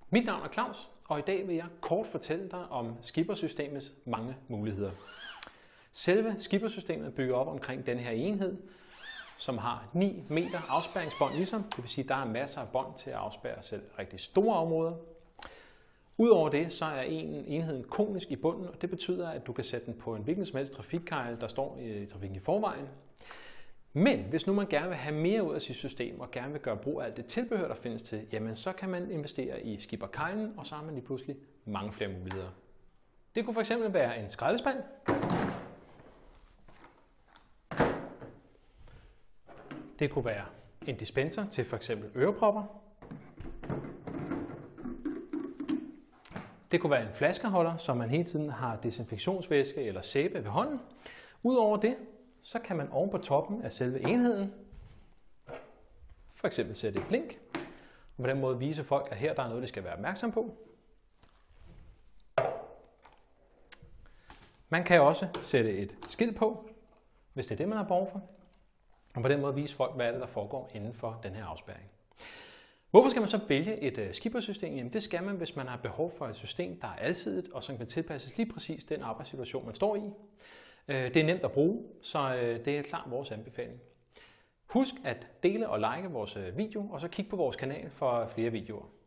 Mit navn er Claus, og i dag vil jeg kort fortælle dig om skippersystemets mange muligheder. Selve skippersystemet bygger op omkring den her enhed, som har 9 meter afspærringsbånd i sig. Det vil sige, at der er masser af bånd til at afspærre selv rigtig store områder. Udover det, så er enheden konisk i bunden, og det betyder, at du kan sætte den på en hvilken som helst trafikkejl, der står i trafikken i forvejen. Men hvis nu man gerne vil have mere ud af sit system og gerne vil gøre brug af alt det tilbehør, der findes til, jamen så kan man investere i skipperkejlen, og så har man lige pludselig mange flere muligheder. Det kunne fx være en skraldespand. Det kunne være en dispenser til f.eks. ørepropper. Det kunne være en flaskeholder, så man hele tiden har desinfektionsvæske eller sæbe ved hånden. Udover det, så kan man oven på toppen af selve enheden f.eks. sætte et blink, og på den måde vise folk, at her der er noget, de skal være opmærksom på. Man kan også sætte et skilt på, hvis det er det, man har behov for, og på den måde vise folk, hvad er det, der foregår inden for den her afspærring. Hvorfor skal man så vælge et skippersystem? Jamen det skal man, hvis man har behov for et system, der er alsidigt og som kan tilpasses lige præcis den arbejdssituation, man står i. Det er nemt at bruge, så det er klart vores anbefaling. Husk at dele og like vores video, og så kig på vores kanal for flere videoer.